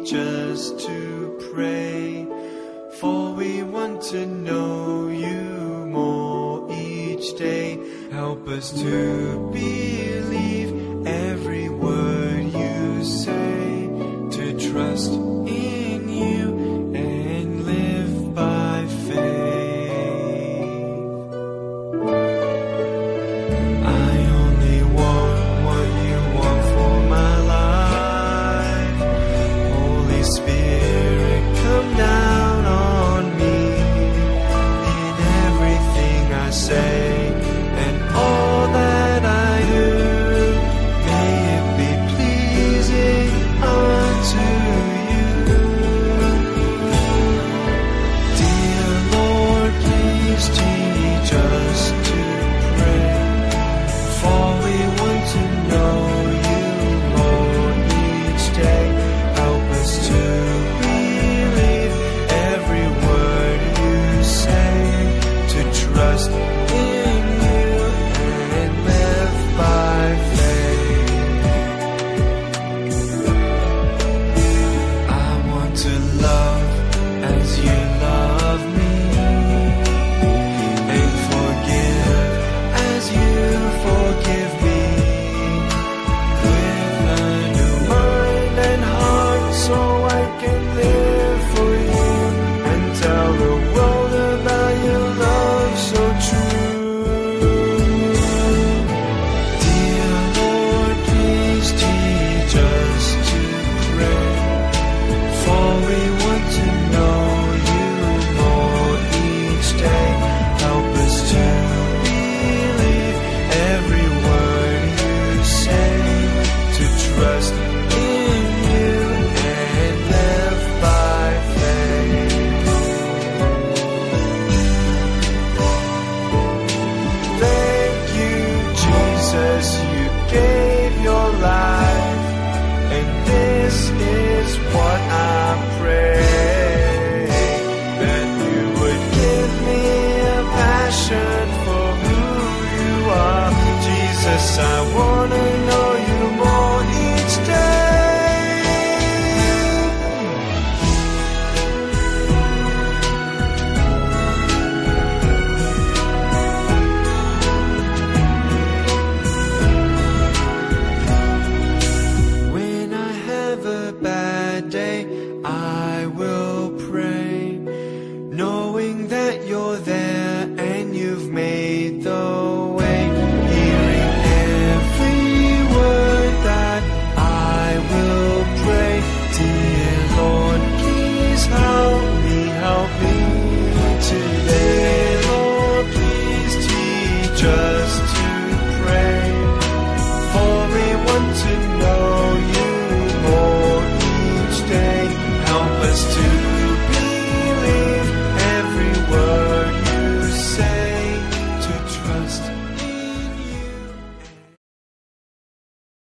teach us to pray, for we want to know you more each day. Help us to believe every word you say, to trust in you and live by faith. I only want what you want for my life. Holy Spirit, come down on me in everything I say and all that I do. May it be pleasing unto you. Dear Lord, please teach us to pray, for we want to know you more each day. Help us to believe every word you say, to trust in you and live by faith. I want to love as you love me, and forgive as you forgive me, with a new mind and heart, so I can live for you and tell the world about your love so true. Dear Lord, please teach us to pray, for we want to know you more each day. Help us to believe every word you say, to trust in you and live by faith. Thank you, Jesus, you gave your life, and this is what I pray, that you would give me a passion for who you are. Jesus, I want to know you more each day. When I have a bad day, I will